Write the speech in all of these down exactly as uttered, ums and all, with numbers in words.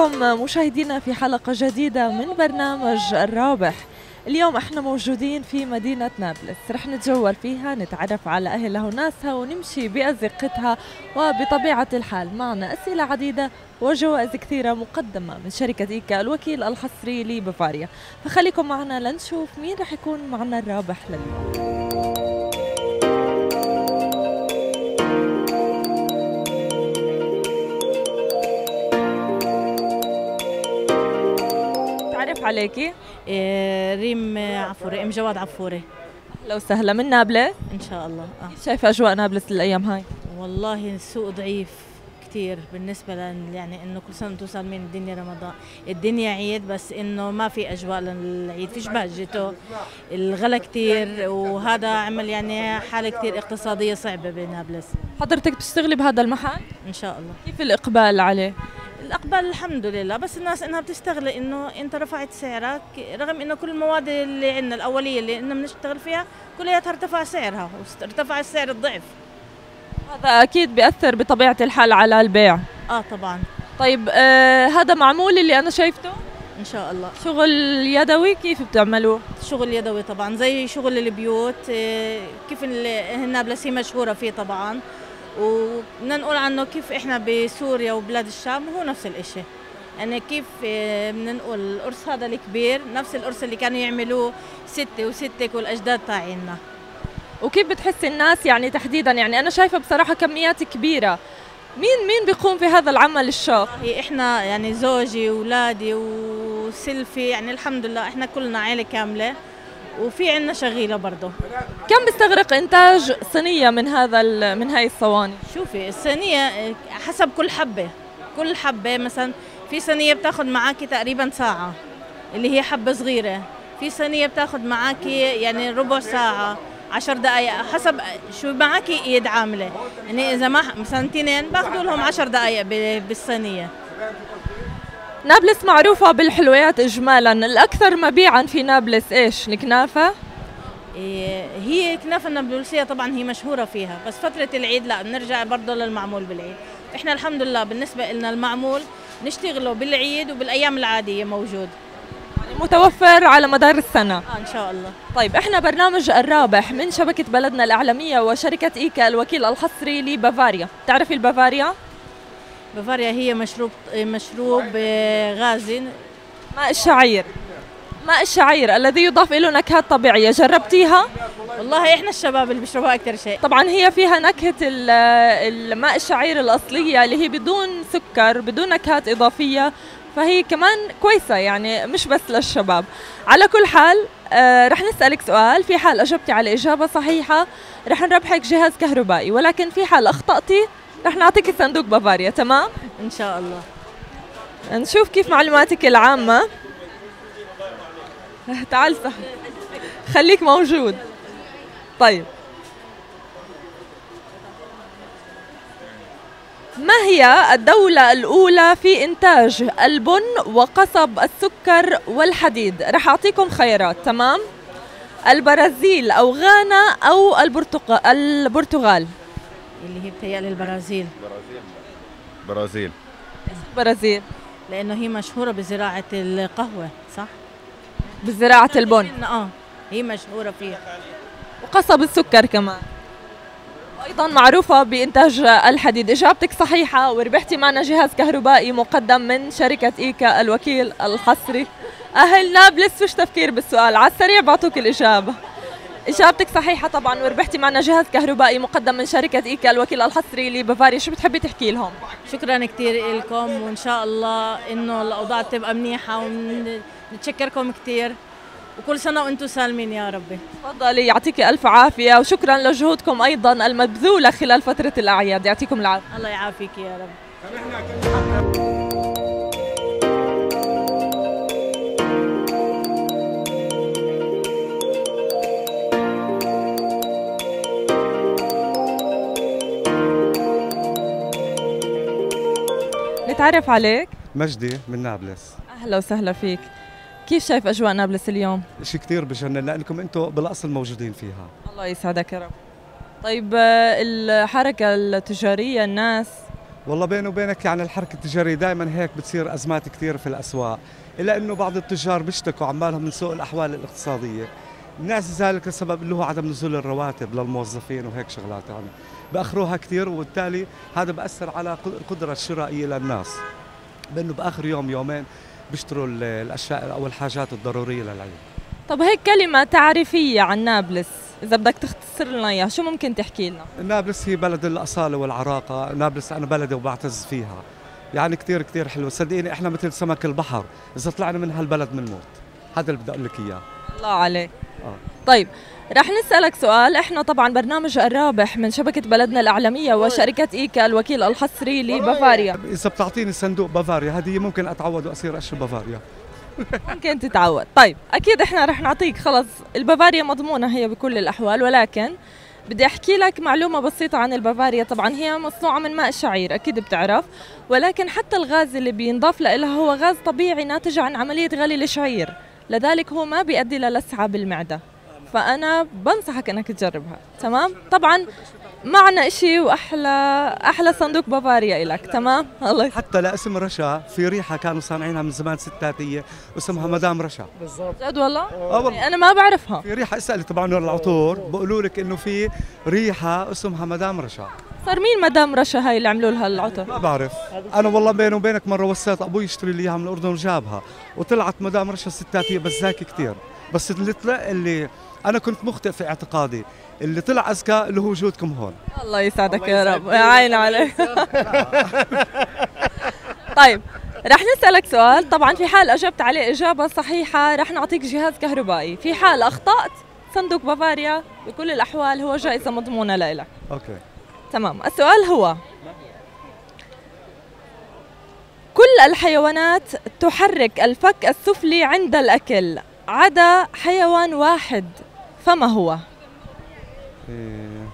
بكم مشاهدينا في حلقة جديدة من برنامج الرابح. اليوم احنا موجودين في مدينة نابلس، رح نتجول فيها، نتعرف على أهلها وناسها ونمشي بأزقتها، وبطبيعة الحال معنا أسئلة عديدة وجوائز كثيرة مقدمة من شركة إيكا الوكيل الحصري لبافاريا. فخليكم معنا لنشوف مين رح يكون معنا الرابح لليوم. تعرف عليكي؟ إيه ريم عفوري، ام جواد عفوري. اهلا وسهلا. من نابلس ان شاء الله. اه كيف شايفه اجواء نابلس الايام هاي؟ والله السوق ضعيف كثير بالنسبه لن يعني انه كل سنه توصل من الدنيا رمضان، الدنيا عيد بس انه ما في اجواء للعيد، فيش بهجته، الغلا كثير، وهذا عمل يعني حاله كثير اقتصاديه صعبه بنابلس. حضرتك بتشتغلي بهذا المحل؟ ان شاء الله. كيف الاقبال عليه؟ الأقبال الحمد لله، بس الناس إنها بتستغل إنه أنت رفعت سعرك، رغم إنه كل المواد اللي عندنا الأولية اللي إننا بنشتغل فيها كلها ارتفع سعرها، وارتفع السعر الضعف. هذا أكيد بيأثر بطبيعة الحال على البيع. آه طبعاً. طيب آه هذا معمول اللي أنا شايفته؟ إن شاء الله. شغل يدوي كيف بتعملوه؟ شغل يدوي طبعاً، زي شغل البيوت، آه كيف النابلس هي مشهورة فيه طبعاً، وبدنا نقول عنه كيف احنا بسوريا وبلاد الشام هو نفس الاشي، يعني كيف بدنا نقول القرص هذا الكبير نفس القرص اللي كانوا يعملوه ستة وستك والاجداد تاعينا. وكيف بتحسي الناس يعني تحديدا، يعني انا شايفه بصراحه كميات كبيره، مين مين بيقوم في هذا العمل الشاق؟ احنا يعني زوجي واولادي وسلفي، يعني الحمد لله احنا كلنا عائله كامله، وفي عندنا شغيله برضه. كم بيستغرق انتاج صينيه من هذا من هاي الصواني؟ شوفي الصينيه حسب كل حبه، كل حبه مثلا في صينيه بتاخذ معاكي تقريبا ساعه اللي هي حبه صغيره، في صينيه بتاخذ معاكي يعني ربع ساعه، عشر دقائق، حسب شو معاكي ايد عامله، يعني اذا ما مثلا اثنين باخذوا لهم عشر دقائق بالصينيه. نابلس معروفة بالحلويات إجمالاً، الأكثر مبيعاً في نابلس إيش؟ الكنافة؟ إيه هي كنافة النابلسية طبعاً هي مشهورة فيها، بس فترة العيد لا بنرجع برضه للمعمول بالعيد. إحنا الحمد لله بالنسبة لنا المعمول نشتغله بالعيد وبالأيام العادية موجود. يعني متوفر على مدار السنة. آه إن شاء الله. طيب إحنا برنامج الرابح من شبكة بلدنا الإعلامية وشركة إيكا الوكيل الحصري لبافاريا، تعرفي البافاريا؟ بافاريا هي مشروب مشروب غازي، ماء الشعير. ماء الشعير الذي يضاف له نكهات طبيعية، جربتيها؟ والله احنا الشباب اللي بيشربوها أكثر شيء. طبعا هي فيها نكهة الماء الشعير الأصلية اللي هي بدون سكر، بدون نكهات إضافية، فهي كمان كويسة يعني مش بس للشباب. على كل حال آه رح نسألك سؤال، في حال أجبتي على إجابة صحيحة رح نربحك جهاز كهربائي، ولكن في حال أخطأتي رح نعطيك صندوق بافاريا. تمام؟ إن شاء الله. نشوف كيف معلوماتك العامة. تعال صح، خليك موجود. طيب ما هي الدولة الأولى في إنتاج البن وقصب السكر والحديد؟ رح أعطيكم خيارات. تمام؟ البرازيل أو غانا أو البرتقال البرتغال. اللي هي بتهيألي البرازيل. برازيل. برازيل لأنه هي مشهورة بزراعة القهوة، صح؟ بزراعة البن. اه هي مشهورة فيها. وقصب السكر كمان. أيضا معروفة بإنتاج الحديد. إجابتك صحيحة وربحتي معنا جهاز كهربائي مقدم من شركة إيكا الوكيل الحصري. أهل نابلس فيش تفكير بالسؤال، على السريع بعطوك الإجابة. إجابتك صحيحة طبعا وربحتي معنا جهاز كهربائي مقدم من شركة إيكا الوكيل الحصري لبافاريا. شو بتحبي تحكي لهم؟ شكرا كثير لكم، وإن شاء الله إنه الأوضاع تبقى منيحة، ونتشكركم كثير، وكل سنة وأنتم سالمين يا ربي. تفضلي، يعطيكي ألف عافية، وشكرا لجهودكم أيضا المبذولة خلال فترة الأعياد. يعطيكم العافية. الله يعافيك يا رب. نتعرف عليك. مجدي من نابلس. أهلا وسهلا فيك. كيف شايف أجواء نابلس اليوم؟ شيء كثير بجنن لأنكم أنتم بالأصل موجودين فيها. الله يسعدك يا رب. طيب الحركة التجارية الناس والله بيني وبينك يعني الحركة التجارية دائما هيك بتصير أزمات كثير في الأسواق، إلا أنه بعض التجار بيشتكوا عمالهم من سوء الأحوال الاقتصادية. الناس ذلك السبب اللي هو عدم نزول الرواتب للموظفين وهيك شغلات يعني بأخروها كثير، وبالتالي هذا بأثر على القدرة الشرائية للناس، بأنه بآخر يوم يومين بيشتروا الأشياء أو الحاجات الضرورية للعيد. طب هيك كلمة تعريفية عن نابلس إذا بدك تختصر لنا إياها شو ممكن تحكي لنا؟ نابلس هي بلد الأصالة والعراقة، نابلس أنا بلدي وبعتز فيها، يعني كثير كثير حلوة، صدقيني إحنا مثل سمك البحر، إذا طلعنا من هالبلد بنموت، هذا اللي بدي أقول لك إياه. الله عليك. آه. طيب رح نسألك سؤال، احنا طبعا برنامج الرابح من شبكة بلدنا الإعلامية وشركة إيكا الوكيل الحصري لبافاريا. إذا بتعطيني صندوق بافاريا هذه ممكن أتعود وأصير أشرب بافاريا. ممكن تتعود. طيب أكيد احنا رح نعطيك خلص البافاريا مضمونة هي بكل الأحوال، ولكن بدي أحكي لك معلومة بسيطة عن البافاريا. طبعا هي مصنوعة من ماء الشعير أكيد بتعرف، ولكن حتى الغاز اللي بينضاف لها هو غاز طبيعي ناتج عن عملية غلي الشعير، لذلك هو ما بيؤدي للسعة بالمعدة، فأنا بنصحك أنك تجربها. تمام؟ طبعا معنا إشي وأحلى أحلى صندوق بافاريا إلك. تمام؟ الله حتى لاسم رشا في ريحة كانوا صانعينها من زمان ستاتية اسمها مدام رشا. بالضبط. جد والله؟ اه والله أنا ما بعرفها. في ريحة، اسألي تبع نور العطور بقولوا لك إنه في ريحة اسمها مدام رشا. صار مين مدام رشا هاي اللي عملوا لها العطر؟ ما بعرف انا والله، بيني وبينك مره وسيت ابوي يشتري لي اياها من الاردن وجابها وطلعت مدام رشا ستاتيه بس ذاكي كثير، بس اللي طلع اللي انا كنت مخطئ في اعتقادي، اللي طلع اذكى اللي هو وجودكم هون. الله يسعدك يا رب، يا عين عليك. طيب رح نسألك سؤال، طبعا في حال أجبت عليه إجابة صحيحة رح نعطيك جهاز كهربائي، في حال أخطأت صندوق بافاريا بكل الأحوال هو جائزة مضمونة لإلك. اوكي تمام. السؤال هو كل الحيوانات تحرك الفك السفلي عند الأكل عدا حيوان واحد، فما هو؟ إيه.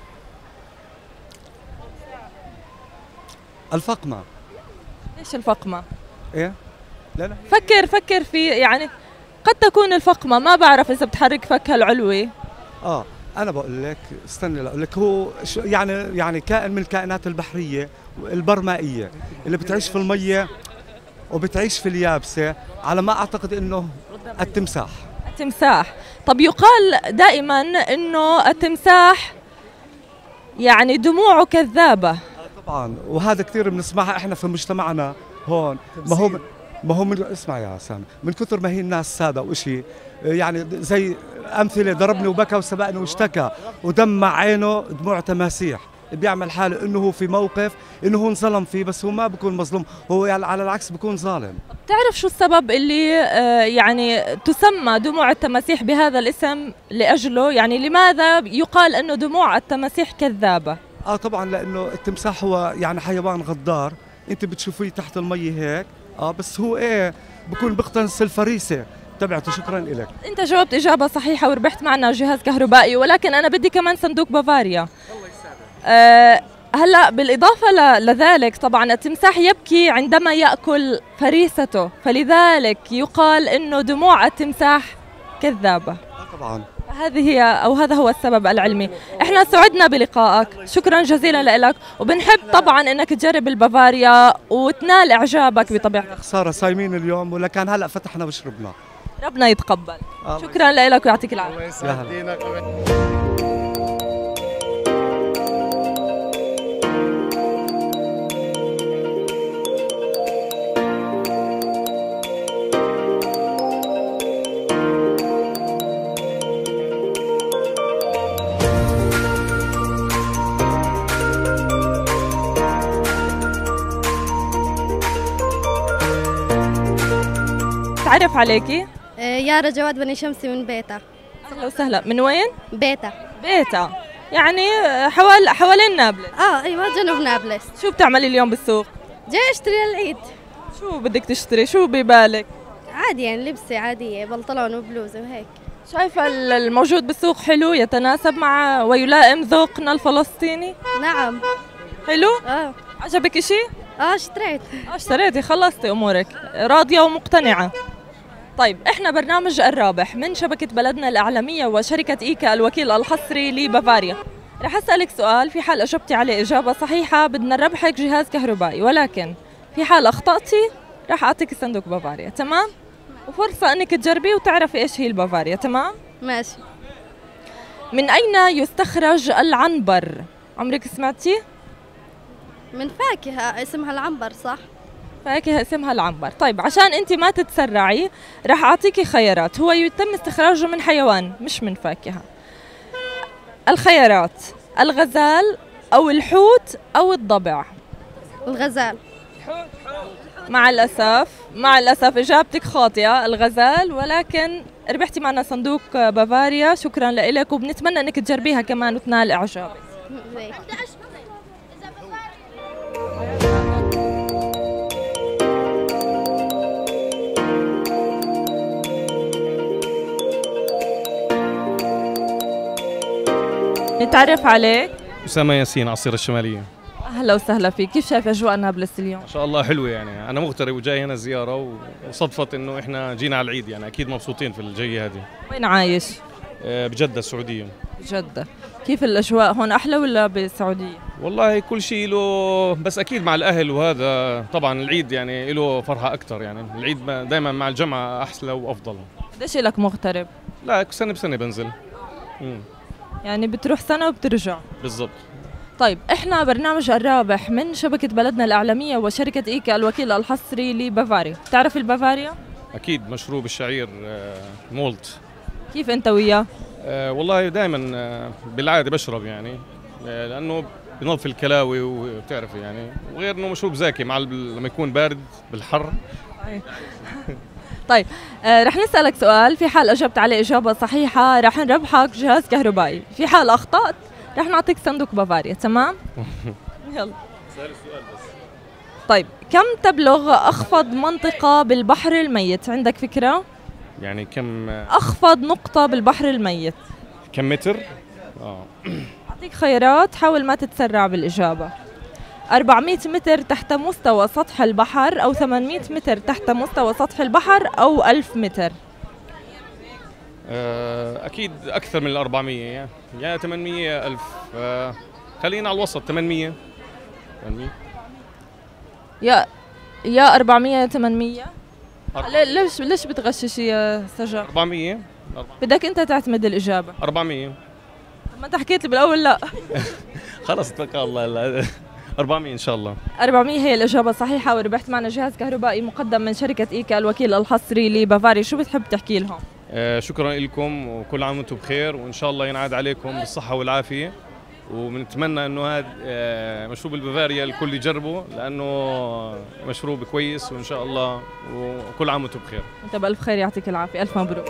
الفقمة. ايش الفقمة؟ ايه؟ لا لا فكر فكر في يعني قد تكون الفقمة، ما بعرف إذا بتحرك فكها العلوي. اه انا بقول لك استني لاقول لك، هو شو يعني يعني كائن من الكائنات البحريه البرمائيه اللي بتعيش في الميه وبتعيش في اليابسه، على ما اعتقد انه التمساح. التمساح. طب يقال دائما انه التمساح يعني دموعه كذابه. طبعا وهذا كثير بنسمعها احنا في مجتمعنا هون، ما هو ما هو من اسمع يا سامي، من كثر ما هي الناس ساده وشيء يعني زي امثله ضربني وبكى وسبقني واشتكى ودمع عينه دموع تماسيح، بيعمل حاله انه هو في موقف انه هو انظلم فيه، بس هو ما بيكون مظلوم، هو يعني على العكس بيكون ظالم. تعرف شو السبب اللي آه يعني تسمى دموع التماسيح بهذا الاسم لاجله؟ يعني لماذا يقال انه دموع التماسيح كذابه؟ اه طبعا لانه التمساح هو يعني حيوان غدار، انت بتشوفيه تحت المي هيك اه بس هو ايه بكون بيقتنص الفريسه تبعته. شكرا لك. انت جاوبت اجابه صحيحه وربحت معنا جهاز كهربائي، ولكن انا بدي كمان صندوق بافاريا. الله يسعدك. آه هلا بالاضافه ل- لذلك طبعا التمساح يبكي عندما ياكل فريسته، فلذلك يقال انه دموع التمساح كذابه. آه طبعا. هذه هي او هذا هو السبب العلمي. احنا سعدنا بلقائك، شكرا جزيلا لك، وبنحب طبعا انك تجرب البافاريا وتنال اعجابك بطبيعتك. خساره صايمين اليوم ولا كان هلا فتحنا وشربنا. ربنا يتقبل. آه شكرا لك ويعطيك العافيه. الله يا يسعد هلا. دينك. تعرف عليكي؟ يارا جواد بني شمسي من بيتا. اهلا وسهلا. من وين؟ بيتا. بيتا، يعني حوال حوالين نابلس. اه ايوه جنوب نابلس. شو بتعملي اليوم بالسوق؟ جاي اشتري العيد. شو بدك تشتري؟ شو ببالك؟ عادي يعني لبسة عادية، بنطلون وبلوزة وهيك. شايفة ال- الموجود بالسوق حلو، يتناسب مع ويلائم ذوقنا الفلسطيني؟ نعم. حلو؟ اه عجبك اشي؟ اه اشتريت. اه اشتريتي، خلصتي امورك، راضية ومقتنعة. طيب احنا برنامج الرابح من شبكة بلدنا الإعلامية وشركة إيكا الوكيل الحصري لبافاريا. رح أسألك سؤال، في حال أجبتي عليه إجابة صحيحة بدنا نربحك جهاز كهربائي، ولكن في حال أخطأتي رح أعطيك صندوق بافاريا، تمام؟ وفرصة أنك تجربي وتعرفي إيش هي البافاريا، تمام؟ ماشي. من أين يستخرج العنبر؟ عمرك سمعتي؟ من فاكهة اسمها العنبر، صح؟ فاكهة اسمها العنبر. طيب عشان أنت ما تتسرعي رح أعطيكي خيارات، هو يتم استخراجه من حيوان مش من فاكهة. الخيارات: الغزال أو الحوت أو الضبع. الغزال. مع الأسف مع الأسف إجابتك خاطئة، الغزال، ولكن ربحتي معنا صندوق بافاريا. شكرا لك، وبنتمنى أنك تجربيها كمان وتنال إعجابك. زي. نتعرف عليك. أسامة ياسين، عصير الشمالية. أهلا وسهلا فيك، كيف شايف أجواء نابلس اليوم؟ ما شاء الله حلوة، يعني أنا مغترب وجاي هنا زيارة، وصدفت إنه إحنا جينا على العيد، يعني أكيد مبسوطين في الجية هذه. وين عايش؟ آه، بجدة السعودية. جدة. كيف الأجواء هون، أحلى ولا بالسعودية؟ والله كل شيء له، بس أكيد مع الأهل، وهذا طبعا العيد يعني له فرحة أكثر، يعني العيد دائما مع الجمعة أحلى وأفضل. قديش لك مغترب؟ لا، سنة بسنة بنزل. مم. يعني بتروح سنة وبترجع. بالضبط. طيب احنا برنامج الرابح من شبكة بلدنا الإعلامية وشركة إيكا الوكيل الحصري لبافاريا. بتعرف البافاريا؟ أكيد مشروب الشعير، آه، مولت. كيف أنت وياه؟ آه، والله دائما آه، بالعادة بشرب، يعني آه، لأنه بنظف الكلاوي وبتعرف يعني، وغير انه مشروب زاكي مع لما يكون بارد بالحر. طيب آه رح نسألك سؤال، في حال أجبت عليه إجابة صحيحة رح نربحك جهاز كهربائي، في حال أخطأت رح نعطيك صندوق بافاريا، تمام؟ يلا سأل السؤال بس. طيب كم تبلغ أخفض منطقة بالبحر الميت؟ عندك فكرة؟ يعني كم أخفض نقطة بالبحر الميت؟ كم متر؟ آه. أعطيك خيارات، حاول ما تتسرع بالإجابة. أربعمئة متر تحت مستوى سطح البحر، أو ثمانمئة متر تحت مستوى سطح البحر، أو ألف متر. آه، أكيد أكثر من الأربعمية، يا يا ثمانمية ألف. آه، خلينا على الوسط، ثمانمية. ثمانمية. يا يا أربعمئة يا ثمانمئة. ليش ليش بتغشش يا سجا؟ أربعمية. بدك أنت تعتمد الإجابة. أربعمية. ما أنت حكيت لي بالأول لا. خلص اتوكل الله. لا. أربعمية إن شاء الله. أربعمئة هي الإجابة الصحيحة، وربحت معنا جهاز كهربائي مقدم من شركة إيكا الوكيل الحصري لبافاريا. شو بتحب تحكي لهم؟ آه، شكرا لكم، وكل عام وانتم بخير، وإن شاء الله ينعاد عليكم بالصحة والعافية، وبنتمنى إنه هذا آه مشروب البافاريا الكل يجربه، لأنه مشروب كويس، وإن شاء الله وكل عام وانتم بخير. أنت بألف خير، يعطيك العافية، ألف مبروك.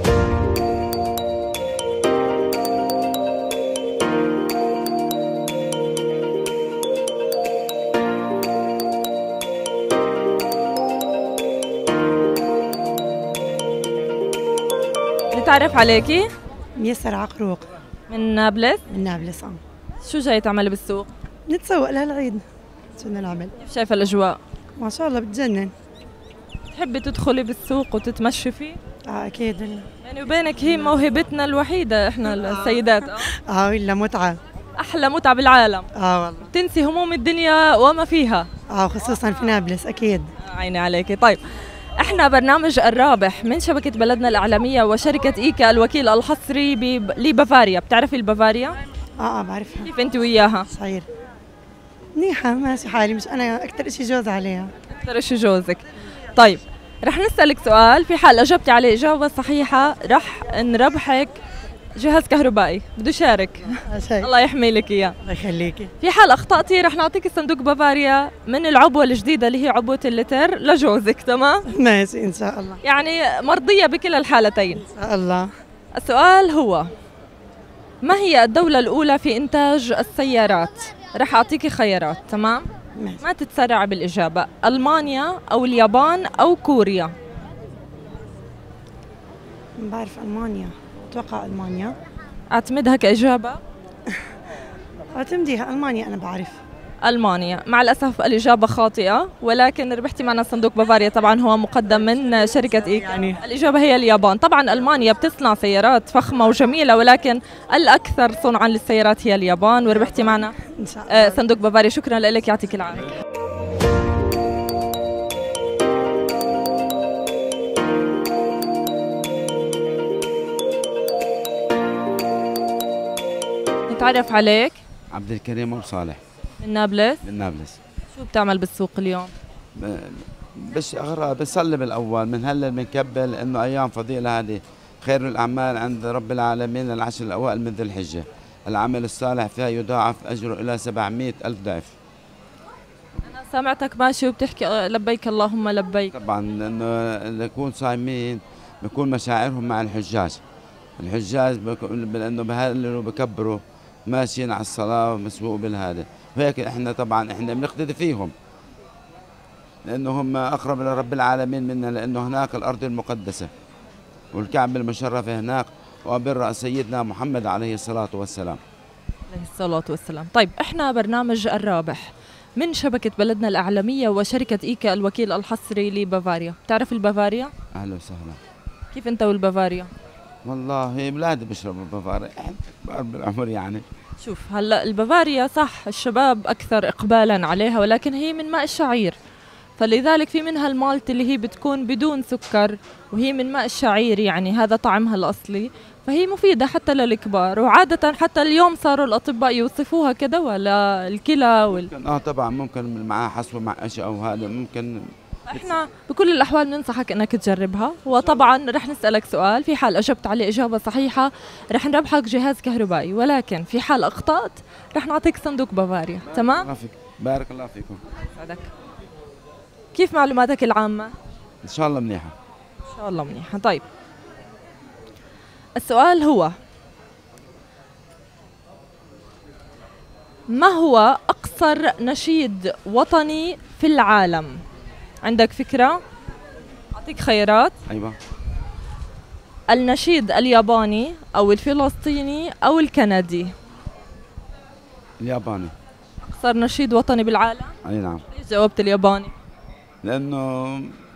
نتعرف عليكي؟ ميسر عقروق من نابلس؟ من نابلس. اه شو جاي تعملي بالسوق؟ نتسوق لهالعيد، شو بدنا نعمل؟ كيف شايفة الأجواء؟ ما شاء الله بتجنن. تحبي تدخلي بالسوق وتتمشي فيه؟ اه اكيد. يعني وبينك هي موهبتنا الوحيدة احنا السيدات. اه اه ولا متعة. أحلى متعة بالعالم. اه والله. تنسي هموم الدنيا وما فيها. اه خصوصا في نابلس اكيد. عيني عليكي. طيب احنا برنامج الرابح من شبكة بلدنا الإعلامية وشركة إيكا الوكيل الحصري لبافاريا. بتعرفي البافاريا؟ اه اه بعرفها. كيف انت وياها؟ صحيح منيحة، ماشي حالي، مش انا اكثر شيء جوز عليها. اكثر شيء جوزك. طيب رح نسألك سؤال، في حال أجبتي عليه إجابة صحيحة رح نربحك جهاز كهربائي. بده يشارك. الله يحمي لك إياه. الله يخليكي. في حال أخطأتي رح نعطيك صندوق بافاريا من العبوة الجديدة اللي هي عبوة اللتر لجوزك، تمام؟ ماشي إن شاء الله. يعني مرضية بكل الحالتين. إن شاء الله. السؤال هو: ما هي الدولة الأولى في إنتاج السيارات؟ رح أعطيكي خيارات، تمام؟ ماشي. ما تتسرع بالإجابة. ألمانيا أو اليابان أو كوريا؟ بعرف ألمانيا، أتوقع ألمانيا. أعتمدها كإجابة؟ اعتمديها، ألمانيا أنا بعرف. ألمانيا. مع الأسف الإجابة خاطئة، ولكن ربحتي معنا صندوق بافاريا، طبعا هو مقدم من شركة إيكا. يعني الإجابة هي اليابان. طبعا ألمانيا بتصنع سيارات فخمة وجميلة، ولكن الأكثر صنعا للسيارات هي اليابان، وربحتي معنا ان شاء الله. آه، صندوق بافاريا. شكرا لك، يعطيك العافية. نتعرف عليك. عبد الكريم ابو صالح من نابلس. من نابلس. شو بتعمل بالسوق اليوم؟ ب- بس اغرى بصلي بالاول من هلا بنكبل انه ايام فضيله هذه خير الاعمال عند رب العالمين العشر الاوائل من ذي الحجه، العمل الصالح فيها يضاعف اجره الى سبعمئة الف ضعف. أنا سمعتك ماشي وبتحكي آه، لبيك اللهم لبيك. طبعا لانه اللي يكون صايمين بيكون مشاعرهم مع الحجاج، الحجاج بك- لانه بهللوا وبكبروا ماشيين على الصلاه ومسبوق بالهذا، وهيك احنا طبعا احنا بنقتدي فيهم لانه هم اقرب لرب العالمين منا، لانه هناك الارض المقدسه والكعبه المشرفه هناك، وبر سيدنا محمد عليه الصلاه والسلام. عليه الصلاة والسلام. طيب احنا برنامج الرابح من شبكة بلدنا الإعلامية وشركة إيكا الوكيل الحصري لبافاريا. بتعرف البافاريا؟ اهلا وسهلا. كيف انت والبافاريا؟ والله بلادي بيشربوا بافاريا، احنا كبار بالعمر يعني. شوف هلا البافاريا صح الشباب أكثر إقبالا عليها، ولكن هي من ماء الشعير، فلذلك في منها المالت اللي هي بتكون بدون سكر، وهي من ماء الشعير، يعني هذا طعمها الأصلي، فهي مفيدة حتى للكبار. وعادة حتى اليوم صاروا الأطباء يوصفوها كذا، ولا الكلى وال... ممكن اه طبعا ممكن معاه حصوه مع اشياء او هذا ممكن. احنا بكل الاحوال بننصحك انك تجربها، وطبعا رح نسالك سؤال، في حال اجبت عليه اجابه صحيحه رح نربحك جهاز كهربائي، ولكن في حال اخطات رح نعطيك صندوق بافاريا. تمام؟ الله فيك. بارك الله فيكم. يسعدك. كيف معلوماتك العامه؟ ان شاء الله منيحه. ان شاء الله منيحه. طيب السؤال هو: ما هو اقصر نشيد وطني في العالم؟ عندك فكره؟ اعطيك خيارات: ايوه. النشيد الياباني أو الفلسطيني أو الكندي. الياباني. أقصر نشيد وطني بالعالم؟ اي نعم. ليش جاوبت الياباني؟ لانه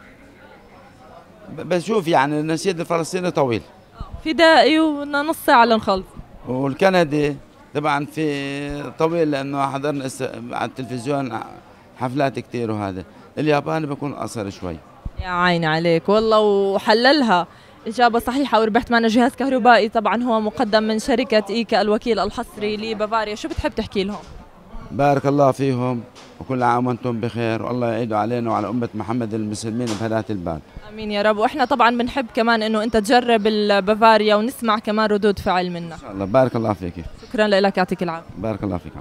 ب- بشوف يعني النشيد الفلسطيني طويل، فدائي وبدنا نص ساعة لنخلص. والكندي طبعا في طويل لانه حضرنا است- على التلفزيون حفلات كثير، وهذا الياباني بيكون قصر شوي. يا عيني عليك والله، وحللها إجابة صحيحة، وربحت معنا جهاز كهربائي، طبعا هو مقدم من شركة إيكا الوكيل الحصري لبافاريا. شو بتحب تحكي لهم؟ بارك الله فيهم وكل عام وانتم بخير، والله يعيد علينا وعلى امه محمد المسلمين بهداة البال. امين يا رب. واحنا طبعا بنحب كمان انه انت تجرب البافاريا ونسمع كمان ردود فعل منك. ان شاء الله. بارك الله فيك. شكرا لك، يعطيك العافية. بارك الله فيك.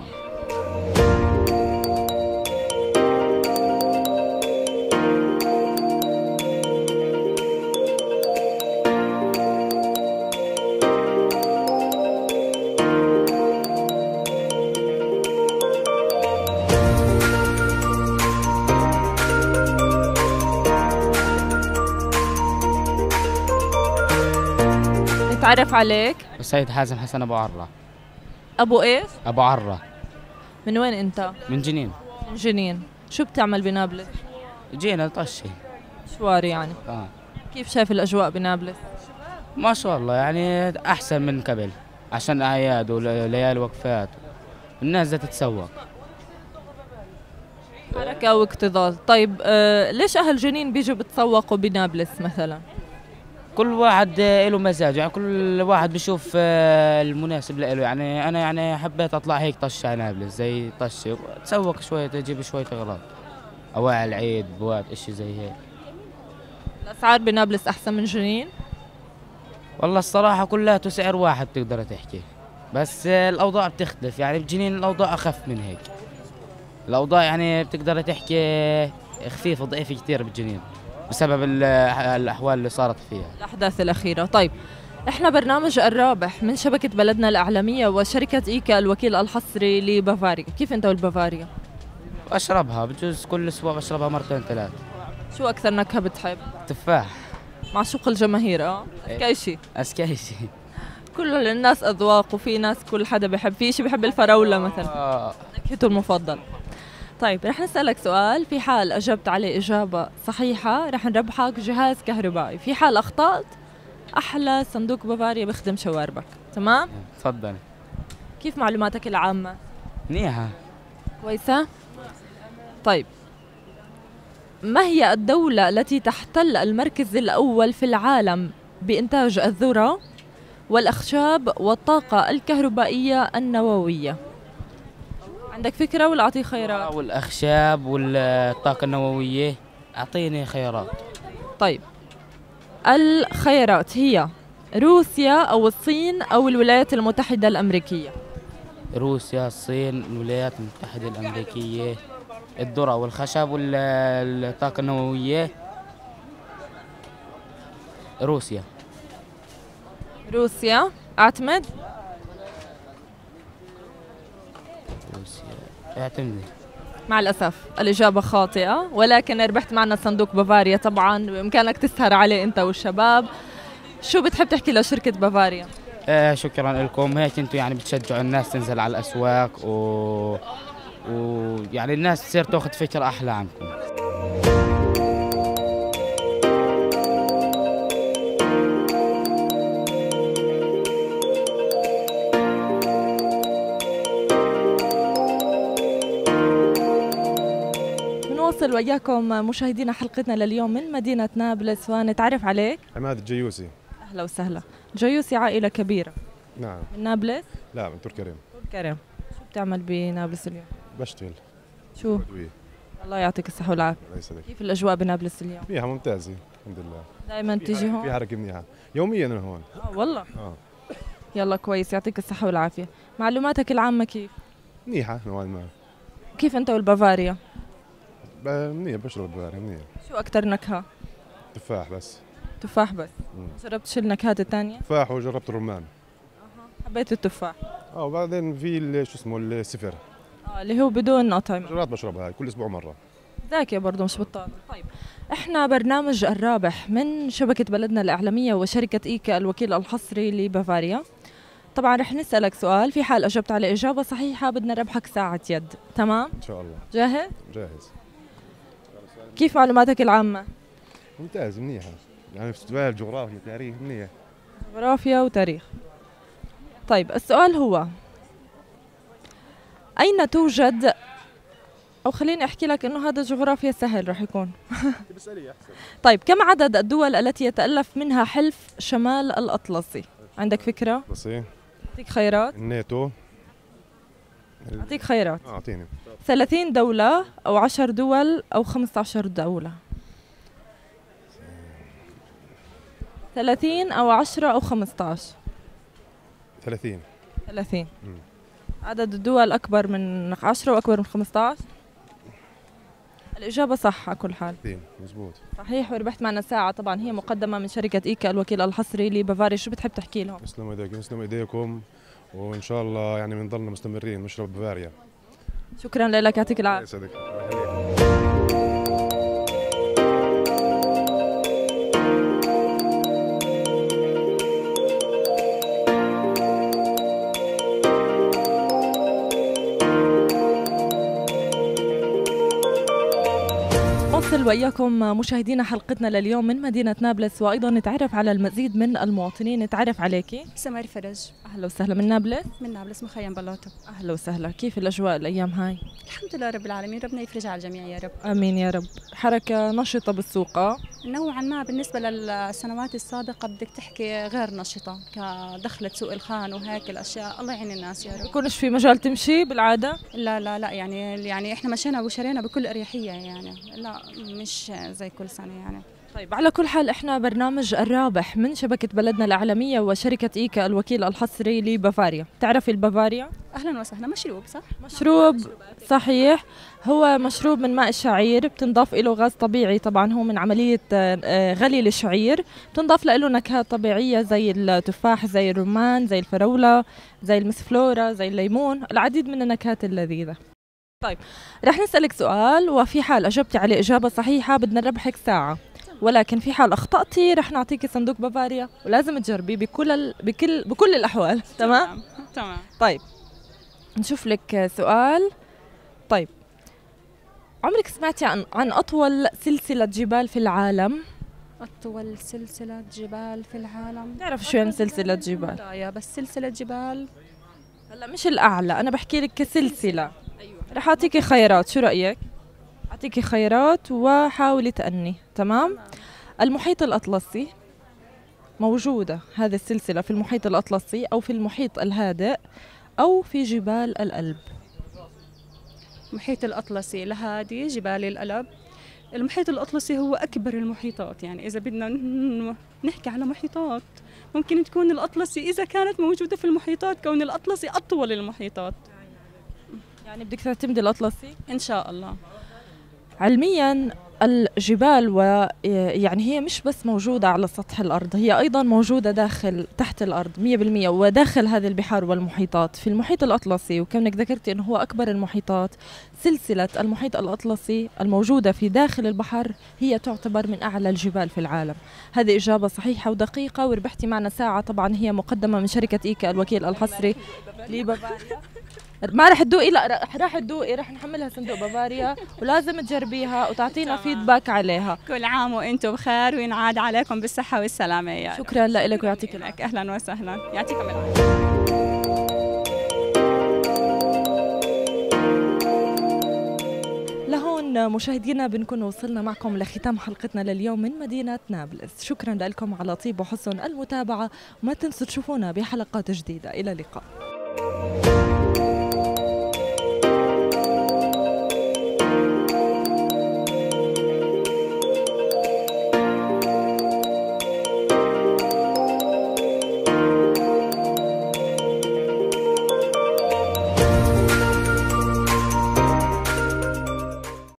نتعرف عليك. السيد حازم حسن ابو عره. ابو ايش؟ ابو عره. من وين انت؟ من جنين. من جنين. شو بتعمل بنابلس؟ جينا طشي. مشوار يعني. اه كيف شايف الاجواء بنابلس؟ ما شاء الله يعني احسن من قبل، عشان اعياد وليالي وقفات الناس بدها تتسوق. حركة واكتظاظ. طيب آه ليش اهل جنين بيجوا بتسوقوا بنابلس مثلا؟ كل واحد له مزاج، يعني كل واحد بيشوف آه، المناسب له. يعني انا يعني حبيت اطلع هيك طش على نابلس، زي طش تسوق شويه، تجيب شويه اغراض، اواعي العيد، بوات، اشي زي هيك. الاسعار بنابلس احسن من جنين؟ والله الصراحه كلها سعر واحد تقدر تحكي، بس آه، الاوضاع بتختلف. يعني بجنين الاوضاع اخف من هيك، الاوضاع يعني بتقدر تحكي خفيفه ضعيفه كثير بالجنين بسبب ال- الاحوال اللي صارت فيها. الاحداث الاخيره. طيب احنا برنامج الرابح من شبكه بلدنا الاعلاميه وشركه ايكا الوكيل الحصري لبافاريا. كيف انت والبافاريا؟ اشربها بجوز كل اسبوع، بشربها مرتين ثلاث. شو اكثر نكهه بتحب؟ تفاح. معشوق الجماهير. اه اسكيشي. اسكيشي. كل الناس اذواق، وفي ناس كل حدا بحب، في شيء بحب الفراوله مثلا. آه. نكهته المفضل. طيب رح نسألك سؤال، في حال أجبت عليه إجابة صحيحة رح نربحك جهاز كهربائي، في حال أخطأت أحلى صندوق بافاريا بخدم شواربك. تمام؟ تفضل. كيف معلوماتك العامة؟ منيحة. كويسة؟ طيب ما هي الدولة التي تحتل المركز الأول في العالم بإنتاج الذرة والأخشاب والطاقة الكهربائية النووية؟ عندك فكرة ولا أعطيك خيارات؟ والأخشاب والطاقة النووية، أعطيني خيارات. طيب الخيارات هي روسيا أو الصين أو الولايات المتحدة الأمريكية. روسيا، الصين، الولايات المتحدة الأمريكية. الذرة والخشب والطاقة النووية، روسيا. روسيا اعتمد؟ روسيا اعتمدي. مع الأسف الإجابة خاطئة، ولكن ربحت معنا صندوق بافاريا. طبعا بإمكانك تسهر عليه أنت والشباب. شو بتحب تحكي لشركة بافاريا؟ آه شكرا لكم، هيك انتم يعني بتشجعوا الناس تنزل على الأسواق و ويعني الناس تصير تاخذ فكرة أحلى عنكم. بنواصل وياكم مشاهدينا حلقتنا لليوم من مدينة نابلس، ونتعرف عليك. عماد الجيوسي. أهلا وسهلا. جيوسي عائلة كبيرة. نعم. من نابلس؟ لا، من تركرم. تركرم. شو بتعمل بنابلس اليوم؟ بشتغل. شو؟ بدوي. الله يعطيك الصحة والعافية. الله يسعدك. كيف الأجواء بنابلس اليوم؟ فيها ممتازة الحمد لله. دائما تيجي هون؟ في حركة منيحة، يوميا أنا هون. اه والله؟ اه. يلا كويس، يعطيك الصحة والعافية. معلوماتك العامة كيف؟ منيحة نوعا ما. كيف أنت والبافاريا؟ منيح، بشرب بافاريا منيح. شو أكتر نكهة؟ تفاح بس. تفاح بس؟ مم. جربت شو النكهات الثانية؟ تفاح وجربت الرمان. أها. حبيت التفاح. اه وبعدين في ال- شو اسمه السفر. اه اللي هو بدون أطعمة. مرات بشربها هاي كل أسبوع مرة. ذاكية برضه مش بطال. طيب احنا برنامج الرابح من شبكة بلدنا الإعلامية وشركة إيكا الوكيل الحصري لبافاريا. طبعا رح نسألك سؤال، في حال أجبت على إجابة صحيحة بدنا نربحك ساعة يد. تمام؟ إن شاء الله. جاهز؟ جاهز. كيف معلوماتك العامة؟ ممتاز منيحة، يعني في سؤال جغرافيا تاريخ منيح. جغرافيا وتاريخ. طيب السؤال هو أين توجد، أو خليني أحكي لك إنه هذا جغرافيا سهل رح يكون. طيب كم عدد الدول التي يتألف منها حلف شمال الأطلسي؟ عندك فكرة؟ بسيط. أعطيك خيارات؟ الناتو. أعطيك خيارات. اه أعطيني. ثلاثين دولة أو عشر دول أو خمسة عشر دولة. ثلاثين أو عشرة أو خمسة عشر. ثلاثين. ثلاثين. عدد الدول أكبر من عشرة وأكبر من خمسة عشر. الإجابة صح على كل حال. مزبوط. صحيح، وربحت معنا ساعة طبعا هي مقدمة من شركة إيكا الوكيل الحصري لبافاريا. شو بتحب تحكي لهم؟ يسلم ايديكم، يسلم ايديكم، وان شاء الله يعني بنضلنا مستمرين نشرب بافاريا. شكرا لك، يعطيك العافية. يسعدك. نواصل وإياكم مشاهدينا حلقتنا لليوم من مدينة نابلس، وأيضا نتعرف على المزيد من المواطنين. نتعرف عليكي. سماري فرج. أهلا وسهلا. من نابلس؟ من نابلس مخيم بلاطة. أهلا وسهلا. كيف الأجواء الأيام هاي؟ الحمد لله رب العالمين، ربنا يفرج على الجميع يا رب. آمين يا رب. حركة نشطة بالسوق. اه نوعا ما بالنسبة للسنوات السابقة بدك تحكي غير نشطة، كدخلة سوق الخان وهيك الأشياء. الله يعين الناس يا رب. بكونش في مجال تمشي بالعادة؟ لا لا لا، يعني يعني احنا مشينا وشرينا بكل أريحية، يعني لا مش زي كل سنة يعني. طيب على كل حال احنا برنامج الرابح من شبكة بلدنا الإعلامية وشركة إيكا الوكيل الحصري لبافاريا. تعرفي البافاريا؟ أهلا وسهلا. مشروب صح؟ مشروب صحيح، هو مشروب من ماء الشعير، بتنضاف له غاز طبيعي. طبعا هو من عملية غلي الشعير، بتنضاف له نكهات طبيعية زي التفاح، زي الرمان، زي الفراولة، زي المسفلورة، زي الليمون، العديد من النكهات اللذيذة. طيب رح نسألك سؤال، وفي حال أجبتي عليه إجابة صحيحة بدنا نربحك ساعة، ولكن في حال أخطأتي رح نعطيكي صندوق بافاريا، ولازم تجربي بكل ال... بكل بكل الأحوال. تمام؟ تمام. طيب نشوف لك سؤال. طيب عمرك سمعتي عن عن أطول سلسلة جبال في العالم؟ أطول سلسلة جبال في العالم. تعرف شو يعني سلسلة جبال؟ لا بس سلسلة جبال. هلا مش الأعلى، أنا بحكي لك كسلسلة. أيوة. رح أعطيكي خيارات، شو رأيك؟ أعطيكي خيارات وحاولي تأني، تمام؟ المحيط الأطلسي، موجودة هذه السلسلة في المحيط الأطلسي أو في المحيط الهادئ أو في جبال الألب. المحيط الأطلسي الهادي، جبال الألب. المحيط الأطلسي هو أكبر المحيطات، يعني إذا بدنا نحكي على محيطات ممكن تكون الأطلسي إذا كانت موجودة في المحيطات، كون الأطلسي أطول المحيطات. يعني بدك تعتمدي الأطلسي؟ إن شاء الله. علمياً الجبال ويعني هي مش بس موجودة على سطح الأرض، هي أيضاً موجودة داخل تحت الأرض مية بالمية وداخل هذه البحار والمحيطات. في المحيط الأطلسي، وكونك ذكرتي أنه هو أكبر المحيطات، سلسلة المحيط الأطلسي الموجودة في داخل البحر هي تعتبر من أعلى الجبال في العالم. هذه إجابة صحيحة ودقيقة، وربحتي معنا ساعة طبعاً هي مقدمة من شركة إيكا الوكيل الحصري لبافاريا. ما رح تدوقي، لا رح رح تدوقي، رح نحملها صندوق بافاريا ولازم تجربيها وتعطينا فيدباك عليها. كل عام وانتم بخير وينعاد عليكم بالصحة والسلامة يا شكرا لك ويعطيك العافية. أهلا وسهلا، يعطيكم العافية. لهون مشاهدينا بنكون وصلنا معكم لختام حلقتنا لليوم من مدينة نابلس. شكرا لكم على طيب وحسن المتابعة، وما تنسوا تشوفونا بحلقات جديدة. إلى اللقاء.